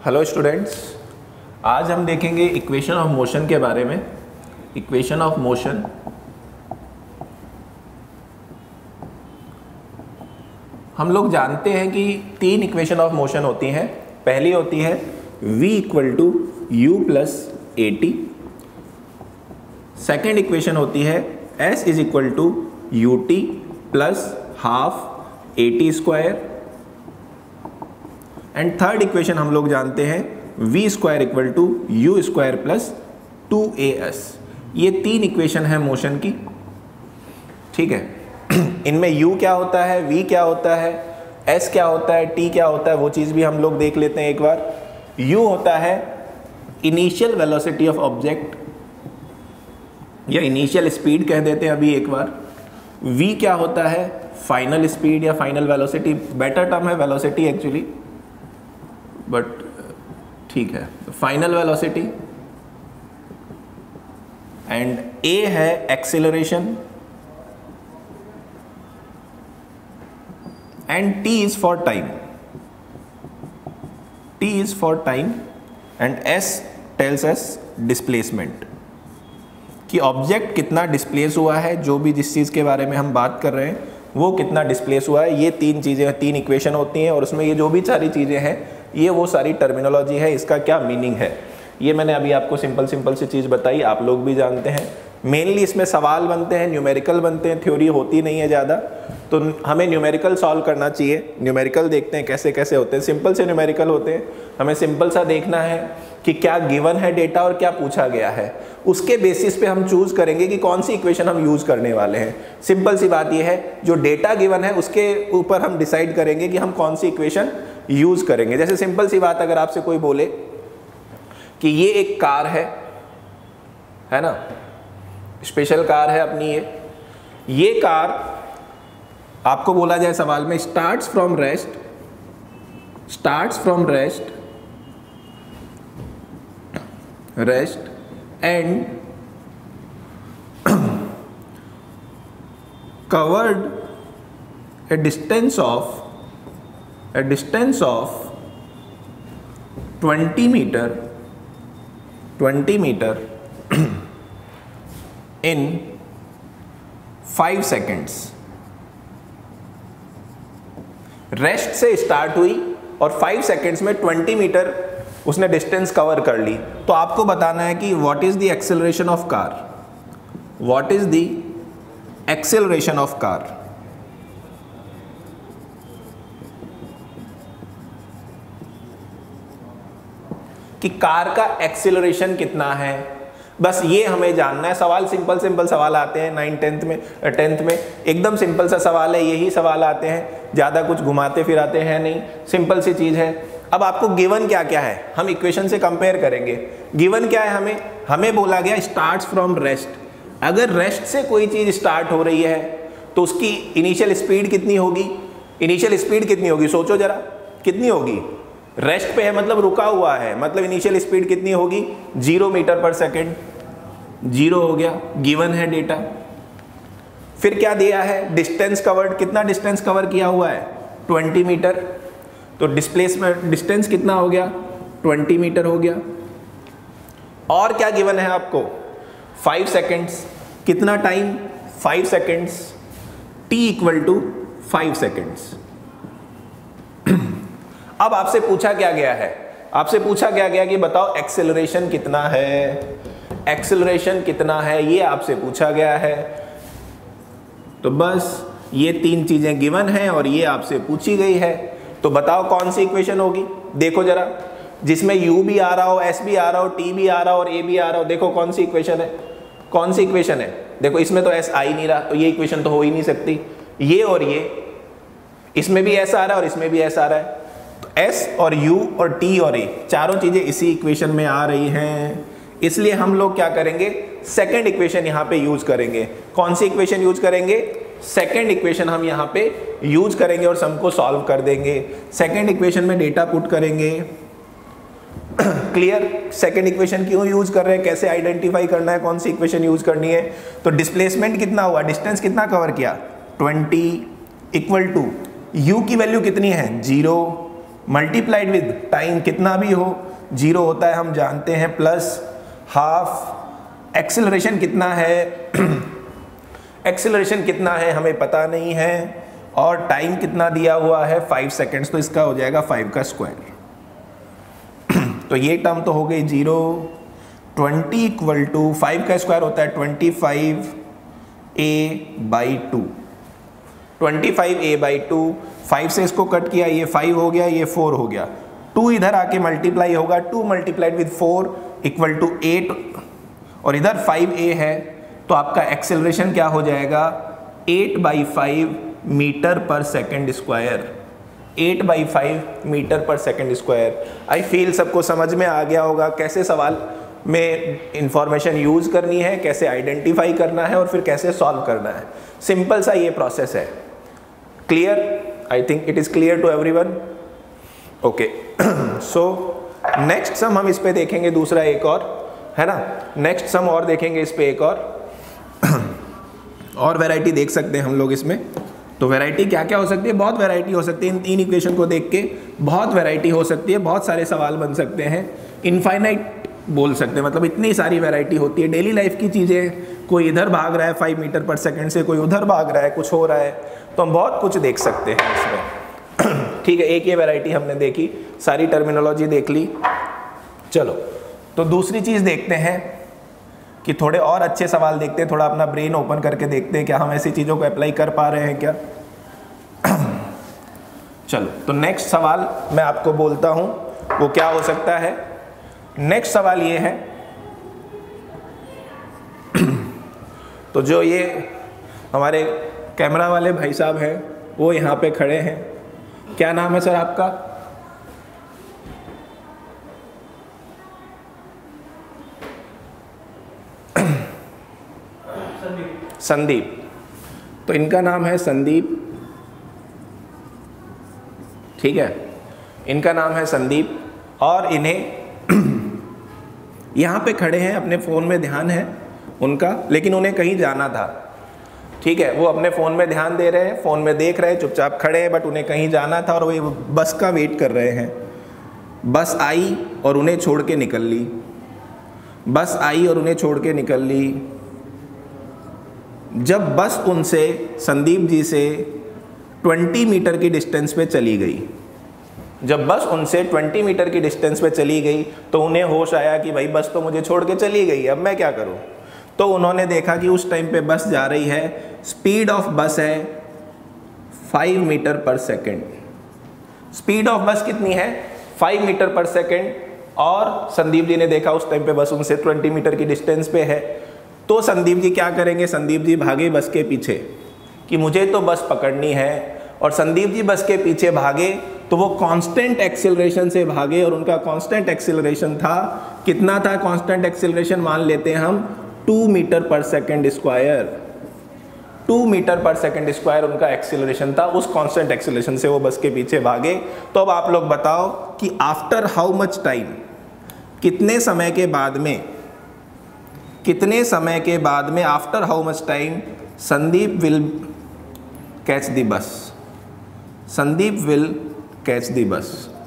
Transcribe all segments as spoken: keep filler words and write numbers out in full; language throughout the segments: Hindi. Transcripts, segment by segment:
हेलो स्टूडेंट्स, आज हम देखेंगे इक्वेशन ऑफ मोशन के बारे में। इक्वेशन ऑफ मोशन हम लोग जानते हैं कि तीन इक्वेशन ऑफ मोशन होती हैं। पहली होती है v equal to u plus a t. Second equation होती है s is equal to u t plus half a t square. And third equation हम लोग जानते हैं v square equal to u square plus two a s. ये तीन इक्वेशन है मोशन की, ठीक है। इनमें u क्या होता है, v क्या होता है, s क्या होता है, t क्या होता है, वो चीज़ भी हम लोग देख लेते हैं एक बार। u होता है इनिशियल वेलोसिटी ऑफ ऑब्जेक्ट या इनिशियल स्पीड कह देते हैं अभी एक बार। v क्या होता है, फाइनल स्पीड या फाइनल वेलोसिटी, बेटर टर्म है वेलोसिटी एक्चुअली, बट ठीक है, फाइनल वेलोसिटी। एंड a है acceleration and t is for time, t is for time and s tells us displacement, कि ऑब्जेक्ट कितना डिस्प्लेस हुआ है, जो भी जिस चीज़ के बारे में हम बात कर रहे हैं वो कितना डिस्प्लेस हुआ है। ये तीन चीज़ें, तीन इक्वेशन होती हैं और उसमें ये जो भी सारी चीज़ें हैं ये वो सारी टर्मिनोलॉजी है, इसका क्या मीनिंग है ये मैंने अभी आपको सिंपल सिंपल सी चीज़ बताई, आप लोग भी जानते हैं। मेनली इसमें सवाल बनते हैं, न्यूमेरिकल बनते हैं, थ्योरी होती नहीं है ज़्यादा, तो हमें न्यूमेरिकल सॉल्व करना चाहिए। न्यूमेरिकल देखते हैं कैसे कैसे होते हैं, सिंपल से न्यूमेरिकल होते हैं। हमें सिंपल सा देखना है कि क्या गिवन है डेटा और क्या पूछा गया है, उसके बेसिस पे हम चूज करेंगे कि कौन सी इक्वेशन हम यूज करने वाले हैं। सिंपल सी बात यह है, जो डेटा गिवन है उसके ऊपर हम डिसाइड करेंगे कि हम कौन सी इक्वेशन यूज करेंगे। जैसे सिंपल सी बात, अगर आपसे कोई बोले कि ये एक कार है है ना, स्पेशल कार है अपनी, ये ये कार आपको बोला जाए सवाल में starts from rest starts from rest rest and covered a distance of a distance of twenty meter twenty meter in five seconds। Rest से स्टार्ट हुई और फाइव सेकेंड्स में ट्वेंटी मीटर उसने डिस्टेंस कवर कर ली। तो आपको बताना है कि what is the acceleration of car, what is the acceleration of car. कि कार का एक्सेलरेशन कितना है, बस ये हमें जानना है। सवाल सिंपल सिंपल सवाल आते हैं नाइन टेंथ में टेंथ में एकदम सिंपल सा सवाल है, यही सवाल आते हैं, ज़्यादा कुछ घुमाते फिराते हैं नहीं, सिंपल सी चीज़ है। अब आपको गिवन क्या क्या है, हम इक्वेशन से कंपेयर करेंगे। गिवन क्या है, हमें हमें बोला गया स्टार्ट्स फ्रॉम रेस्ट। अगर रेस्ट से कोई चीज़ स्टार्ट हो रही है तो उसकी इनिशियल स्पीड कितनी होगी, इनिशियल स्पीड कितनी होगी, सोचो जरा कितनी होगी। रेस्ट पे है मतलब रुका हुआ है, मतलब इनिशियल स्पीड कितनी होगी, zero metre per second, zero हो गया, गिवन है डेटा। फिर क्या दिया है, डिस्टेंस कवर्ड, कितना डिस्टेंस कवर किया हुआ है, ट्वेंटी मीटर, तो डिस्प्लेसमेंट डिस्टेंस कितना हो गया, ट्वेंटी मीटर हो गया। और क्या गिवन है आपको, फाइव सेकेंड्स, कितना time, five seconds, T equal to five seconds. अब आपसे पूछा क्या गया है, आपसे पूछा क्या गया कि बताओ एक्सेलरेशन कितना है, एक्सेलरेशन कितना है, ये आपसे पूछा गया है। तो बस ये तीन चीजें गिवन हैं और ये आपसे पूछी गई है, तो बताओ कौन सी इक्वेशन होगी। देखो जरा, जिसमें u भी आ रहा हो, s भी आ रहा हो, t भी आ रहा हो और a भी आ रहा हो, देखो कौन सी इक्वेशन है, कौन सी इक्वेशन है। देखो इसमें तो s आ ही नहीं रहा, तो ये इक्वेशन तो हो ही नहीं सकती। ये और ये, इसमें भी s आ रहा है और इसमें भी s आ रहा है, तो s और u और t और a चारों चीजें इसी इक्वेशन में आ रही हैं। इसलिए हम लोग क्या करेंगे, सेकेंड इक्वेशन यहाँ पे यूज करेंगे। कौन सी इक्वेशन यूज करेंगे, सेकेंड इक्वेशन हम यहाँ पे यूज करेंगे और सम को सॉल्व कर देंगे। सेकेंड इक्वेशन में डेटा पुट करेंगे। क्लियर, सेकेंड इक्वेशन क्यों यूज कर रहे हैं, कैसे आइडेंटिफाई करना है कौन सी इक्वेशन यूज करनी है। तो डिस्प्लेसमेंट कितना हुआ, डिस्टेंस कितना कवर किया, ट्वेंटी इक्वल टू यू की वैल्यू कितनी है, जीरो, मल्टीप्लाइड विद टाइम कितना भी हो जीरो होता है हम जानते हैं, प्लस हाफ। एक्सेलरेशन कितना है एक्सेलरेशन कितना है हमें पता नहीं है, और टाइम कितना दिया हुआ है फाइव सेकेंड्स, तो इसका हो जाएगा फाइव का स्क्वायर। तो ये टर्म तो हो गई zero. Twenty equal to five का स्क्वायर होता है twenty five a by two, twenty five a by two, five से इसको कट किया, ये फाइव हो गया, ये फोर हो गया, टू इधर आके मल्टीप्लाई होगा, two multiplied with four equal to eight, और इधर फाइव ए है, तो आपका एक्सेलरेशन क्या हो जाएगा eight by five metre per second square, eight by five metre per second square. I feel सबको समझ में आ गया होगा कैसे सवाल में इंफॉर्मेशन यूज करनी है, कैसे आइडेंटिफाई करना है और फिर कैसे सॉल्व करना है। सिंपल सा ये प्रोसेस है। Clear? I think it is clear to everyone. Okay, so next sum हम इस पे देखेंगे, दूसरा एक और है ना, नेक्स्ट सम और देखेंगे इस पे एक और और वैरायटी देख सकते हैं हम लोग इसमें। तो वैरायटी क्या क्या हो सकती है, बहुत वैरायटी हो सकती है। इन तीन इक्वेशन को देख के बहुत वैरायटी हो सकती है, बहुत सारे सवाल बन सकते हैं, इनफाइनाइट बोल सकते हैं, मतलब इतनी सारी वैरायटी होती है। डेली लाइफ की चीज़ें, कोई इधर भाग रहा है फाइव मीटर पर सेकंड से, कोई उधर भाग रहा है, कुछ हो रहा है, तो हम बहुत कुछ देख सकते हैं इसमें। ठीक है, एक ये वैरायटी हमने देखी, सारी टर्मिनोलॉजी देख ली। चलो, तो दूसरी चीज़ देखते हैं कि थोड़े और अच्छे सवाल देखते हैं, थोड़ा अपना ब्रेन ओपन करके देखते हैं क्या हम ऐसी चीज़ों को अप्लाई कर पा रहे हैं क्या। चलो, तो नेक्स्ट सवाल मैं आपको बोलता हूँ वो क्या हो सकता है। नेक्स्ट सवाल ये है, तो जो ये हमारे कैमरा वाले भाई साहब हैं वो यहाँ पे खड़े हैं, क्या नाम है सर आपका? संदीप। तो इनका नाम है संदीप, ठीक है, इनका नाम है संदीप, और इन्हें यहाँ पे खड़े हैं, अपने फ़ोन में ध्यान है उनका, लेकिन उन्हें कहीं जाना था। ठीक है, वो अपने फ़ोन में ध्यान दे रहे हैं, फ़ोन में देख रहे हैं, चुपचाप खड़े हैं, बट उन्हें कहीं जाना था और वो बस का वेट कर रहे हैं। बस आई और उन्हें छोड़ के निकल ली, बस आई और उन्हें छोड़ के निकल ली। जब बस उनसे, संदीप जी से बीस मीटर की डिस्टेंस पे चली गई, जब बस उनसे बीस मीटर की डिस्टेंस पे चली गई तो उन्हें होश आया कि भाई बस तो मुझे छोड़ के चली गई, अब मैं क्या करूं। तो उन्होंने देखा कि उस टाइम पे बस जा रही है, स्पीड ऑफ बस है five metre per second, speed of bus कितनी है फाइव मीटर पर सेकेंड, और संदीप जी ने देखा उस टाइम पे बस उनसे बीस मीटर की डिस्टेंस पे है। तो संदीप जी क्या करेंगे, संदीप जी भागे बस के पीछे कि मुझे तो बस पकड़नी है, और संदीप जी बस के पीछे भागे तो वो कांस्टेंट एक्सेलरेशन से भागे, और उनका कांस्टेंट एक्सेलरेशन था, कितना था कांस्टेंट एक्सेलरेशन, मान लेते हैं हम two metre per second square, two metre per second square उनका एक्सेलरेशन था। उस कांस्टेंट एक्सेलरेशन से वो बस के पीछे भागे। तो अब आप लोग बताओ कि आफ्टर हाउ मच टाइम, कितने समय के बाद में, कितने समय के बाद में, after how much time Sandeep will catch the bus, Sandeep will catch the bus.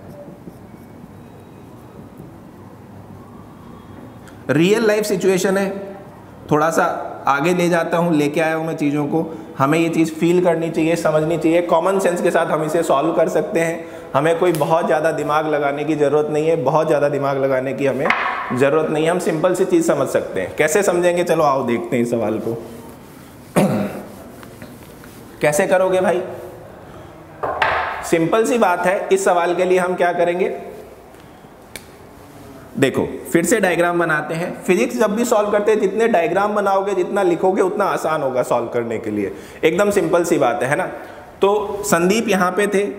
Real life situation है, थोड़ा सा आगे ले जाता हूँ, लेके आया हूँ मैं चीज़ों को। हमें ये चीज़ फील करनी चाहिए, समझनी चाहिए, कॉमन सेंस के साथ हम इसे सॉल्व कर सकते हैं। हमें कोई बहुत ज़्यादा दिमाग लगाने की ज़रूरत नहीं है, बहुत ज़्यादा दिमाग लगाने की हमें ज़रूरत नहीं है, हम सिंपल सी चीज़ समझ सकते हैं। कैसे समझेंगे, चलो आओ देखते हैं इस सवाल को। कैसे करोगे भाई, सिंपल सी बात है। इस सवाल के लिए हम क्या करेंगे, देखो फिर से डायग्राम बनाते हैं। फिजिक्स जब भी सॉल्व करते हैं, जितने डायग्राम बनाओगे, जितना लिखोगे, उतना आसान होगा सॉल्व करने के लिए। एकदम सिंपल सी बात है, है ना। तो संदीप यहाँ पे थे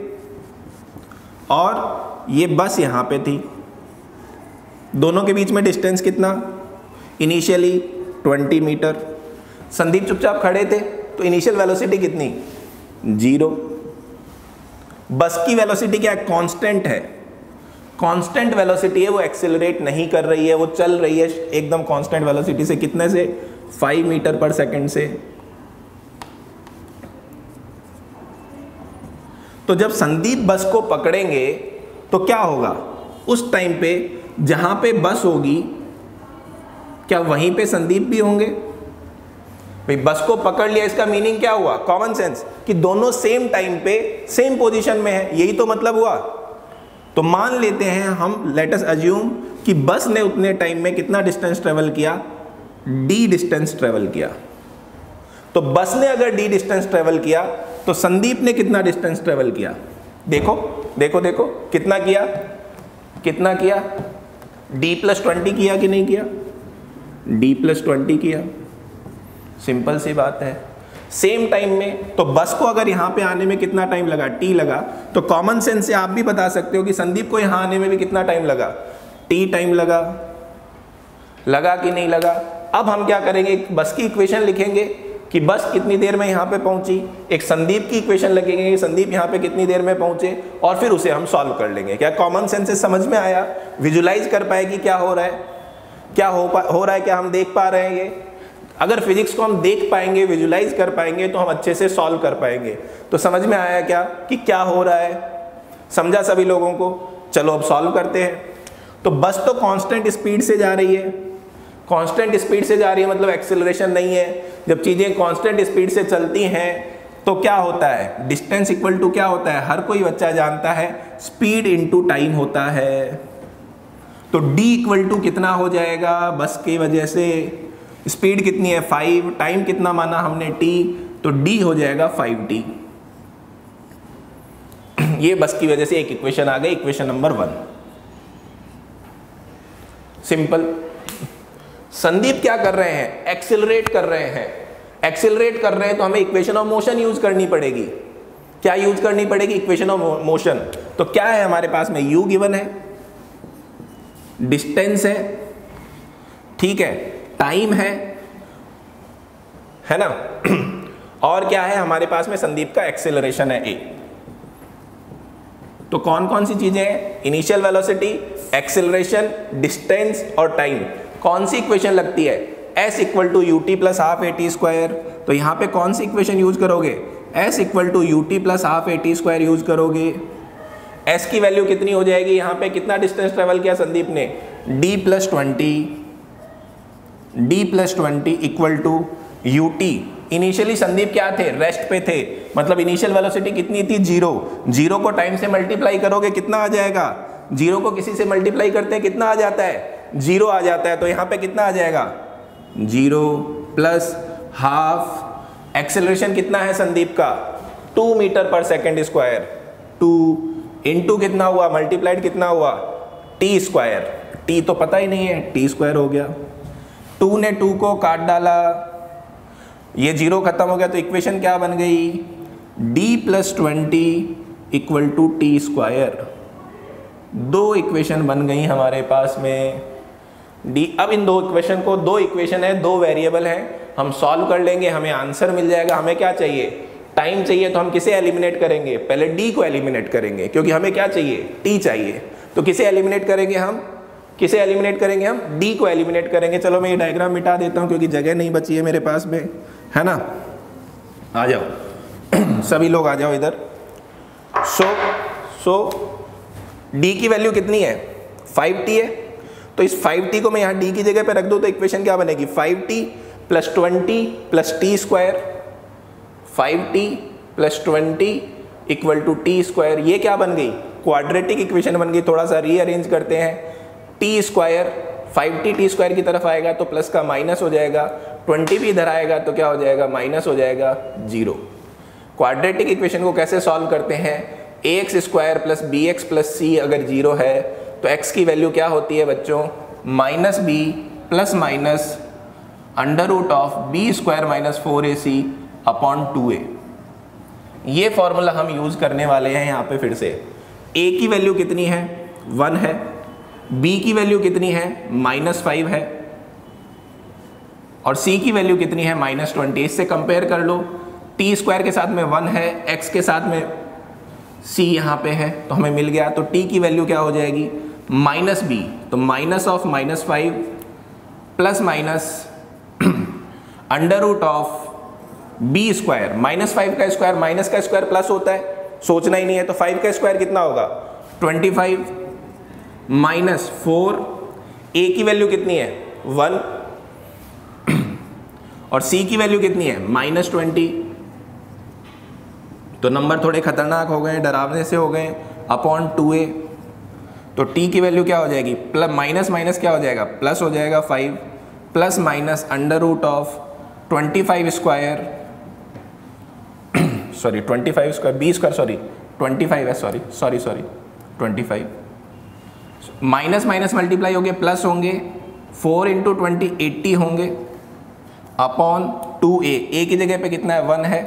और ये बस यहाँ पे थी, दोनों के बीच में डिस्टेंस कितना, इनिशियली ट्वेंटी मीटर। संदीप चुपचाप खड़े थे, तो इनिशियल वेलोसिटी कितनी, जीरो। बस की वेलोसिटी क्या है, कांस्टेंट है, कांस्टेंट वेलोसिटी है, वो एक्सेलरेट नहीं कर रही है, वो चल रही है एकदम कांस्टेंट वेलोसिटी से। कितने से, फाइव मीटर पर सेकंड से। तो जब संदीप बस को पकड़ेंगे तो क्या होगा उस टाइम पे जहां पे बस होगी क्या वहीं पे संदीप भी होंगे? भाई बस को पकड़ लिया, इसका मीनिंग क्या हुआ? कॉमन सेंस कि दोनों सेम टाइम पे सेम पोजीशन में है, यही तो मतलब हुआ। तो मान लेते हैं हम, लेट अस अज्यूम कि बस ने उतने टाइम में कितना डिस्टेंस ट्रेवल किया? डी डिस्टेंस ट्रेवल किया। तो बस ने अगर डी डिस्टेंस ट्रेवल किया तो संदीप ने कितना डिस्टेंस ट्रेवल किया? देखो देखो देखो कितना किया, कितना किया? डी प्लस ट्वेंटी किया कि नहीं किया? डी प्लस ट्वेंटी किया। सिंपल सी बात है, सेम टाइम में। तो बस को अगर यहां पे आने में कितना टाइम लगा? टी लगा। तो कॉमन सेंस से आप भी बता सकते हो कि संदीप को यहां आने में भी कितना टाइम लगा? टी टाइम लगा। लगा कि नहीं लगा? अब हम क्या करेंगे, एक बस की इक्वेशन लिखेंगे कि बस कितनी देर में यहाँ पे पहुंची, एक संदीप की इक्वेशन लिखेंगे कि संदीप यहाँ पे कितनी देर में पहुंचे, और फिर उसे हम सॉल्व कर लेंगे। क्या कॉमन सेंस से समझ में आया? विजुलाइज कर पाए कि क्या हो रहा है, क्या हो पा हो रहा है, क्या हम देख पा रहे हैं? ये अगर फिजिक्स को हम देख पाएंगे, विजुलाइज कर पाएंगे, तो हम अच्छे से सॉल्व कर पाएंगे। तो समझ में आया क्या कि क्या हो रहा है? समझा सभी लोगों को? चलो अब सॉल्व करते हैं। तो बस तो कांस्टेंट स्पीड से जा रही है, कांस्टेंट स्पीड से जा रही है मतलब एक्सेलरेशन नहीं है। जब चीजें कांस्टेंट स्पीड से चलती हैं तो क्या होता है? डिस्टेंस इक्वल टू क्या होता है? हर कोई बच्चा जानता है, स्पीड इनटू टाइम होता है। तो d इक्वल टू कितना हो जाएगा? बस की वजह से स्पीड कितनी है? फाइव, टाइम कितना माना हमने? t, तो d हो जाएगा फाइव टी। ये बस की वजह से एक इक्वेशन आ गई, equation number one. Simple. Sandeep क्या कर रहे हैं? एक्सिलरेट कर रहे हैं। एक्सिलरेट कर रहे हैं तो हमें इक्वेशन ऑफ मोशन यूज करनी पड़ेगी। क्या यूज करनी पड़ेगी? Equation of motion. तो क्या है हमारे पास में? u गिवन है, डिस्टेंस है, ठीक है, टाइम है, है ना, और क्या है हमारे पास में? संदीप का एक्सेलरेशन है a। तो कौन कौन सी चीजें हैं? इनिशियल वेलोसिटी, एक्सेलरेशन, डिस्टेंस और टाइम। कौन सी इक्वेशन लगती है? s equal to u t plus half a t square. तो यहां पे कौन सी इक्वेशन यूज करोगे? s equal to u t plus half a t square use करोगे। s की वैल्यू कितनी हो जाएगी? यहां पे कितना डिस्टेंस ट्रेवल किया संदीप ने? d plus twenty, D plus twenty equal to u t. Initially Sandeep क्या थे? रेस्ट पे थे, मतलब इनिशियल वेलोसिटी कितनी थी? जीरो। जीरो को टाइम से मल्टीप्लाई करोगे कितना आ जाएगा? जीरो को किसी से मल्टीप्लाई करते हैं कितना आ जाता है? जीरो आ जाता है। तो यहाँ पे कितना आ जाएगा? Zero plus half. एक्सेलरेशन कितना है संदीप का? Two metre per second square. Two into कितना हुआ? मल्टीप्लाइड कितना हुआ? T square. टी तो पता ही नहीं है, टी स्क्वायर हो गया। टू ने टू को काट डाला, ये जीरो खत्म हो गया, तो इक्वेशन क्या बन गई? D plus twenty equal to T square. दो इक्वेशन बन गई हमारे पास में डी। अब इन दो इक्वेशन को, दो इक्वेशन है, दो वेरिएबल हैं, हम सॉल्व कर लेंगे, हमें आंसर मिल जाएगा। हमें क्या चाहिए? टाइम चाहिए। तो हम किसे एलिमिनेट करेंगे? पहले डी को एलिमिनेट करेंगे, क्योंकि हमें क्या चाहिए? टी चाहिए। तो किसे एलिमिनेट करेंगे हम? किसे एलिमिनेट करेंगे हम? डी को एलिमिनेट करेंगे। चलो मैं ये डायग्राम मिटा देता हूँ क्योंकि जगह नहीं बची है मेरे पास में, है ना। आ जाओ सभी लोग आ जाओ इधर। सो सो डी की वैल्यू कितनी है? फाइव टी है। तो इस फाइव टी को मैं यहाँ डी की जगह पे रख दूँ तो इक्वेशन क्या बनेगी? Five T plus twenty plus T square. Five T plus twenty equal to T square. ये क्या बन गई? क्वाड्रेटिक इक्वेशन बन गई। थोड़ा सा रीअरेंज करते हैं। T square, five T T square की तरफ आएगा तो प्लस का माइनस हो जाएगा, ट्वेंटी भी इधर आएगा तो क्या हो जाएगा? माइनस हो जाएगा, जीरो। क्वाड्रेटिक इक्वेशन को कैसे सॉल्व करते हैं? A x square plus b x plus c अगर जीरो है तो एक्स की वैल्यू क्या होती है बच्चों? Minus b plus minus under root of b square minus four a c upon two a. ये फॉर्मूला हम यूज करने वाले हैं यहाँ पे फिर से। ए की वैल्यू कितनी है? वन है। बी की वैल्यू कितनी है? माइनस फाइव है। और सी की वैल्यू कितनी है? Minus twenty. इससे कंपेयर कर लो। टी स्क्वायर के साथ में वन है, एक्स के साथ में सी यहाँ पे है, तो हमें मिल गया। तो टी की वैल्यू क्या हो जाएगी? माइनस बी, तो minus of minus five plus minus under root of b square. Minus five का स्क्वायर, माइनस का स्क्वायर प्लस होता है, सोचना ही नहीं है। तो फाइव का स्क्वायर कितना होगा? Twenty five minus four, a की वैल्यू कितनी है वन और सी की वैल्यू कितनी है माइनस ट्वेंटी। तो नंबर थोड़े खतरनाक हो गए, डरावने से हो गए, अपॉन टू ए। तो टी की वैल्यू क्या हो जाएगी, प्लस माइनस माइनस क्या हो जाएगा प्लस हो जाएगा five, plus minus under root of twenty five square sorry twenty five square b square sorry twenty five है sorry sorry sorry twenty five, minus minus multiply होंगे प्लस होंगे, फोर इंटू ट्वेंटी एट्टी होंगे, अपॉन टू ए, ए की जगह पे कितना है वन है,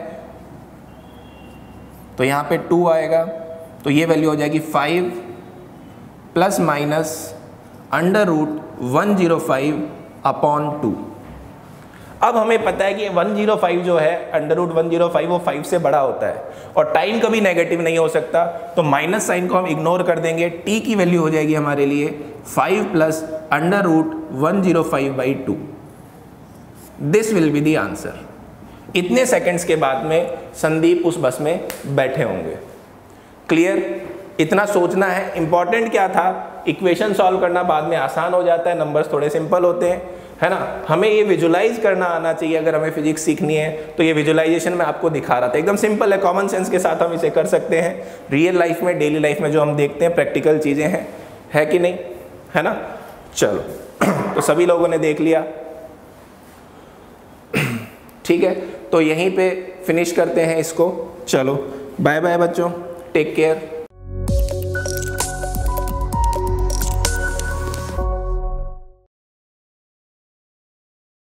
तो यहाँ पे टू आएगा, तो ये वैल्यू हो जाएगी five plus minus under root one zero five upon two. अब हमें पता है कि वन जीरो फाइव जो है under root one zero five वो फाइव से बड़ा होता है और टाइम कभी नेगेटिव नहीं हो सकता, तो माइनस साइन को हम इग्नोर कर देंगे। टी की वैल्यू हो जाएगी हमारे लिए five plus under root one zero five by two. This will be the answer. इतने सेकंड्स के बाद में संदीप उस बस में बैठे होंगे। क्लियर? इतना सोचना है। इंपॉर्टेंट क्या था, इक्वेशन सॉल्व करना बाद में आसान हो जाता है, नंबर्स थोड़े सिंपल होते हैं, है ना। हमें ये विजुलाइज करना आना चाहिए। अगर हमें फिजिक्स सीखनी है तो ये विजुलाइजेशन मैं आपको दिखा रहा था, एकदम सिंपल है, कॉमन सेंस के साथ हम इसे कर सकते हैं। रियल लाइफ में, डेली लाइफ में जो हम देखते हैं प्रैक्टिकल चीज़ें हैं, है कि नहीं, है ना। चलो तो सभी लोगों ने देख लिया, ठीक है। तो यहीं पे फिनिश करते हैं इसको। चलो बाय बाय बच्चों, टेक केयर।